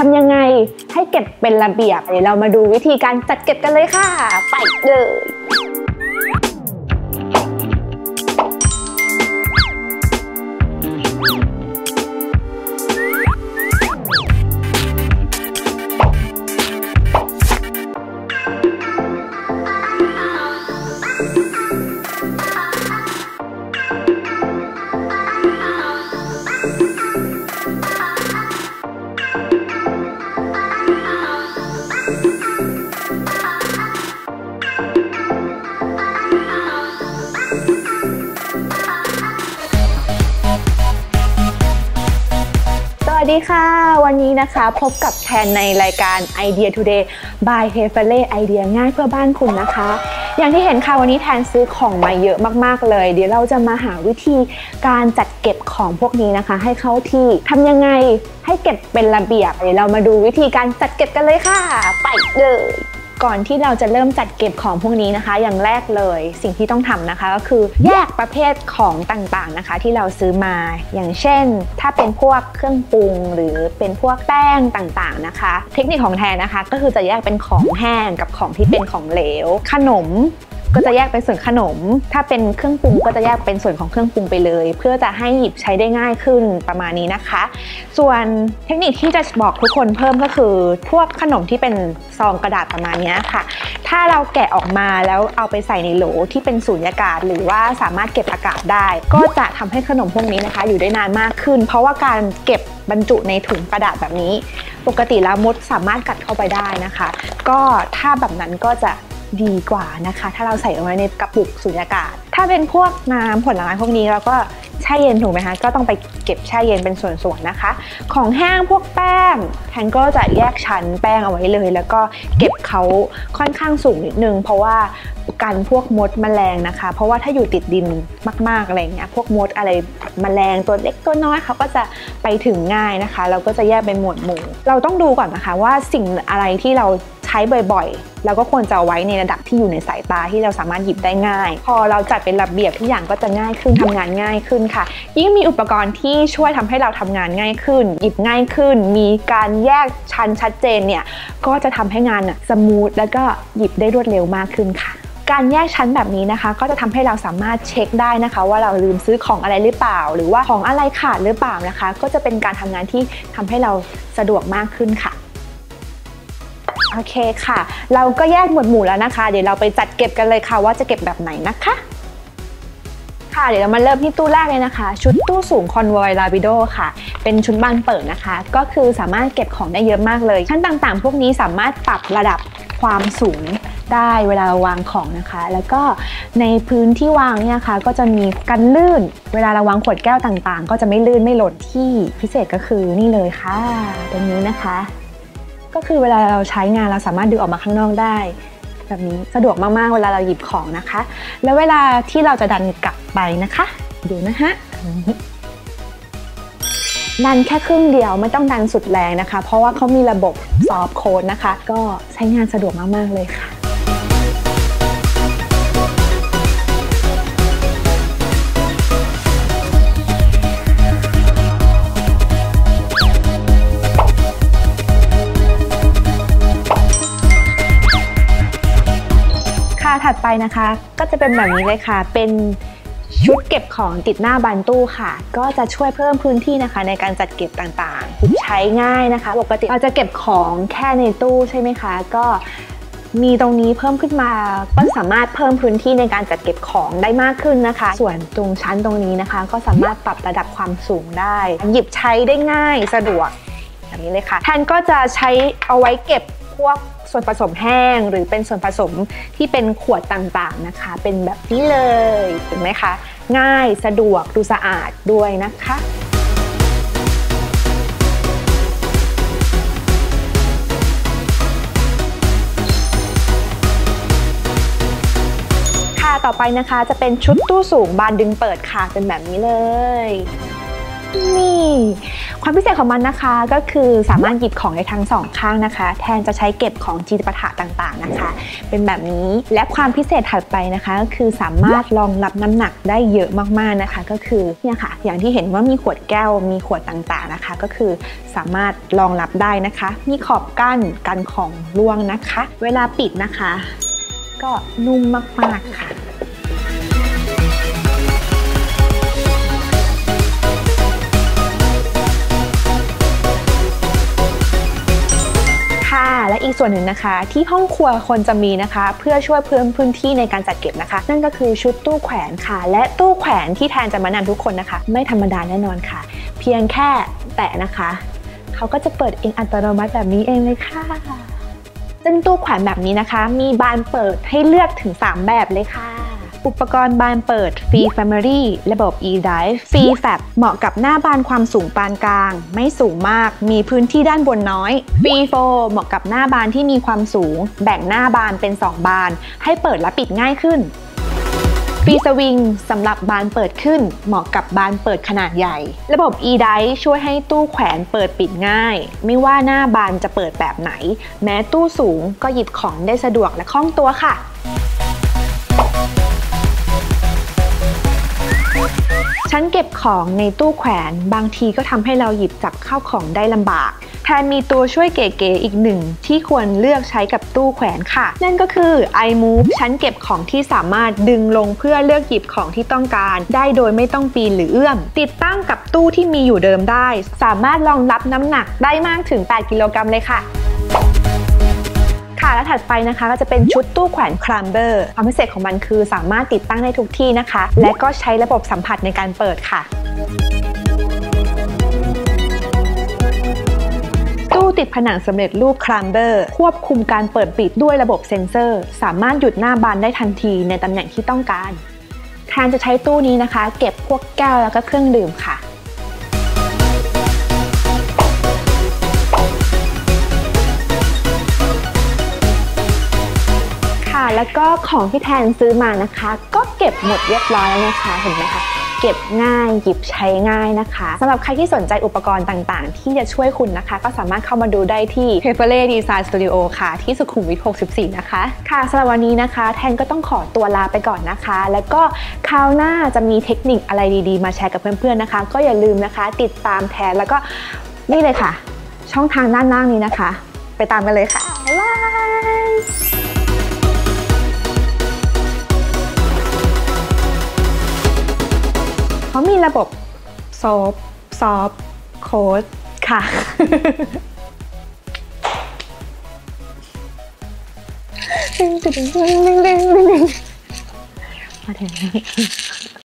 ำยังไงให้เก็บเป็นระเบียบเดี๋ยวเรามาดูวิธีการจัดเก็บกันเลยค่ะไปเลยสวัสดีค่ะวันนี้นะคะพบกับแทนในรายการ Idea Today by Hefele ไอเดียง่ายเพื่อบ้านคุณนะคะอย่างที่เห็นค่ะวันนี้แทนซื้อของมาเยอะมากๆเลยเดี๋ยวเราจะมาหาวิธีการจัดเก็บของพวกนี้นะคะให้เข้าที่ทำยังไงให้เก็บเป็นระเบียบเดี๋ยวเรามาดูวิธีการจัดเก็บกันเลยค่ะไปเลยก่อนที่เราจะเริ่มจัดเก็บของพวกนี้นะคะอย่างแรกเลยสิ่งที่ต้องทำนะคะก็คือแยกประเภทของต่างๆนะคะที่เราซื้อมาอย่างเช่นถ้าเป็นพวกเครื่องปรุงหรือเป็นพวกแป้งต่างๆนะคะเทคนิคของแทนนะคะก็คือจะแยกเป็นของแห้งกับของที่เป็นของเหลวขนมก็จะแยกเป็นส่วนขนมถ้าเป็นเครื่องปรุงก็จะแยกเป็นส่วนของเครื่องปรุงไปเลยเพื่อจะให้หยิบใช้ได้ง่ายขึ้นประมาณนี้นะคะส่วนเทคนิคที่จะบอกทุกคนเพิ่มก็คือพวกขนมที่เป็นซองกระดาษประมาณนี้ค่ะถ้าเราแกะออกมาแล้วเอาไปใส่ในโหลที่เป็นสูญญากาศหรือว่าสามารถเก็บอากาศได้ก็จะทำให้ขนมพวกนี้นะคะอยู่ได้นานมากขึ้นเพราะว่าการเก็บบรรจุในถุงกระดาษแบบนี้ปกติแล้วมดสามารถกัดเข้าไปได้นะคะก็ถ้าแบบนั้นก็จะดีกว่านะคะถ้าเราใส่เอาไว้ในกระปุกสุญญากาศถ้าเป็นพวกน้ำผลไม้พวกนี้เราก็แช่เย็นถูกไหมคะก็ต้องไปเก็บแช่เย็นเป็นส่วนๆนะคะของแห้งพวกแป้งแทนก็จะแยกชั้นแป้งเอาไว้เลยแล้วก็เก็บเขาค่อนข้างสูงนิดนึงเพราะว่ากันพวกมดแมลงนะคะเพราะว่าถ้าอยู่ติดดินมากๆอะไรเงี้ยพวกมดอะไรแมลงตัวเล็กตัวน้อยเขาก็จะไปถึงง่ายนะคะเราก็จะแยกเป็นหมวดหมู่เราต้องดูก่อนนะคะว่าสิ่งอะไรที่เราใช้บ่อยๆเราก็ควรจะเอาไว้ในระดับที่อยู่ในสายตาที่เราสามารถหยิบได้ง่ายพอเราจัดเป็นระเบียบทุกอย่างก็จะง่ายขึ้นทำงานง่ายขึ้นค่ะยิ่งมีอุปกรณ์ที่ช่วยทำให้เราทำงานง่ายขึ้นหยิบง่ายขึ้นมีการแยกชั้นชัดเจนเนี่ยก็จะทำให้งานสมูทแล้วก็หยิบได้รวดเร็วมากขึ้นค่ะการแยกชั้นแบบนี้นะคะก็จะทำให้เราสามารถเช็คได้นะคะว่าเราลืมซื้อของอะไรหรือเปล่าหรือว่าของอะไรขาดหรือเปล่านะคะก็จะเป็นการทำงานที่ทำให้เราสะดวกมากขึ้นค่ะโอเคค่ะเราก็แยกหมวดหมู่แล้วนะคะเดี๋ยวเราไปจัดเก็บกันเลยค่ะว่าจะเก็บแบบไหนนะคะค่ะเดี๋ยวเรามาเริ่มที่ตู้แรกเลยนะคะชุดตู้สูง Convoy Rapido ค่ะเป็นชุดบานเปิดนะคะก็คือสามารถเก็บของได้เยอะมากเลยชั้นต่างๆพวกนี้สามารถปรับระดับความสูงได้เวลาวางของนะคะแล้วก็ในพื้นที่วางเนี่ยนะคะก็จะมีกันลื่นเวลาเราวางขวดแก้วต่างๆก็จะไม่ลื่นไม่หล่นที่พิเศษก็คือนี่เลยค่ะตรงนี้นะคะก็คือเวลาเราใช้งานเราสามารถดึงออกมาข้างนอกได้แบบนี้สะดวกมากๆเวลาเราหยิบของนะคะแล้วเวลาที่เราจะดันกลับไปนะคะดูนะฮะดันแค่ครึ่งเดียวไม่ต้องดันสุดแรงนะคะเพราะว่าเขามีระบบซอฟต์โค้ดนะคะก็ใช้งานสะดวกมากๆเลยค่ะถัดไปนะคะก็จะเป็นแบบนี้เลยค่ะเป็นชุดเก็บของติดหน้าบานตู้ค่ะก็จะช่วยเพิ่มพื้นที่นะคะในการจัดเก็บต่างๆใช้ง่ายนะคะปกติเราจะเก็บของแค่ในตู้ใช่ไหมคะก็มีตรงนี้เพิ่มขึ้นมาก็สามารถเพิ่มพื้นที่ในการจัดเก็บของได้มากขึ้นนะคะส่วนตรงชั้นตรงนี้นะคะก็สามารถปรับระดับความสูงได้หยิบใช้ได้ง่ายสะดวกแบบนี้เลยค่ะแทนก็จะใช้เอาไว้เก็บพวกส่วนผสมแห้งหรือเป็นส่วนผสมที่เป็นขวดต่างๆนะคะเป็นแบบนี้เลยเห็นไหมคะง่ายสะดวกดูสะอาดด้วยนะคะค่ะต่อไปนะคะจะเป็นชุดตู้สูงบานดึงเปิดค่ะเป็นแบบนี้เลยนี่ความพิเศษของมันนะคะก็คือสามารถหยิบของได้ทั้งสองข้างนะคะแทนจะใช้เก็บของจิปาถะต่างๆนะคะเป็นแบบนี้และความพิเศษถัดไปนะคะก็คือสามารถรองรับน้ำหนักได้เยอะมากๆนะคะก็คือเนี่ยค่ะอย่างที่เห็นว่ามีขวดแก้วมีขวดต่างๆนะคะก็คือสามารถรองรับได้นะคะมีขอบกั้นกันของร่วงนะคะเวลาปิดนะคะก็นุ่มมากๆค่ะและอีกส่วนหนึ่งนะคะที่ห้องครัวคนจะมีนะคะเพื่อช่วยเพิ่มพื้นที่ในการจัดเก็บนะคะนั่นก็คือชุดตู้แขวนค่ะและตู้แขวนที่แทนจะมานำทุกคนนะคะไม่ธรรมดาแน่นอนค่ะเพียงแค่แตะนะคะเขาก็จะเปิดเองอัตโนมัติแบบนี้เองเลยค่ะซึ่งตู้แขวนแบบนี้นะคะมีบานเปิดให้เลือกถึง3แบบเลยค่ะอุปกรณ์บานเปิด Free Family ระบบ E-Drive Free Fab เหมาะกับหน้าบานความสูงปานกลางไม่สูงมากมีพื้นที่ด้านบนน้อย Free Flow เหมาะกับหน้าบานที่มีความสูงแบ่งหน้าบานเป็น2บานให้เปิดและปิดง่ายขึ้น Free Swing สำหรับบานเปิดขึ้นเหมาะกับบานเปิดขนาดใหญ่ระบบ E-Drive ช่วยให้ตู้แขวนเปิดปิดง่ายไม่ว่าหน้าบานจะเปิดแบบไหนแม้ตู้สูงก็หยิบของได้สะดวกและคล่องตัวค่ะชั้นเก็บของในตู้แขวนบางทีก็ทำให้เราหยิบจับข้าวของได้ลำบากแทนมีตัวช่วยเก๋ๆอีกหนึ่งที่ควรเลือกใช้กับตู้แขวนค่ะนั่นก็คือ iMove ชั้นเก็บของที่สามารถดึงลงเพื่อเลือกหยิบของที่ต้องการได้โดยไม่ต้องปีนหรือเอื้อมติดตั้งกับตู้ที่มีอยู่เดิมได้สามารถรองรับน้ำหนักได้มากถึง8กิโลกรัมเลยค่ะและถัดไปนะคะก็จะเป็นชุดตู้แขวน Climber ความพิเศษของมันคือสามารถติดตั้งได้ทุกที่นะคะและก็ใช้ระบบสัมผัสในการเปิดค่ะตู้ติดผนังสำเร็จรูป Climber ควบคุมการเปิดปิดด้วยระบบเซ็นเซอร์สามารถหยุดหน้าบานได้ทันทีในตำแหน่งที่ต้องการแทนจะใช้ตู้นี้นะคะเก็บพวกแก้วแล้วก็เครื่องดื่มค่ะแล้วก็ของที่แทนซื้อมานะคะก็เก็บหมดเรียบร้อยแล้วนะคะเห็นไหมคะเก็บง่ายหยิบใช้ง่ายนะคะสำหรับใครที่สนใจอุปกรณ์ต่างๆที่จะช่วยคุณนะคะก็สามารถเข้ามาดูได้ที่ Hefele Design Studio ค่ะที่สุขุมวิท 64 นะคะค่ะสำหรับวันนี้นะคะแทนก็ต้องขอตัวลาไปก่อนนะคะแล้วก็คราวหน้าจะมีเทคนิคอะไรดีๆมาแชร์กับเพื่อนๆนะคะก็อย่าลืมนะคะติดตามแทนแล้วก็นี่เลยค่ะช่องทางด้านล่างนี้นะคะไปตามกันเลยค่ะบ๊ายบายเขามีระบบซอฟโค้ดค่ะมาถึง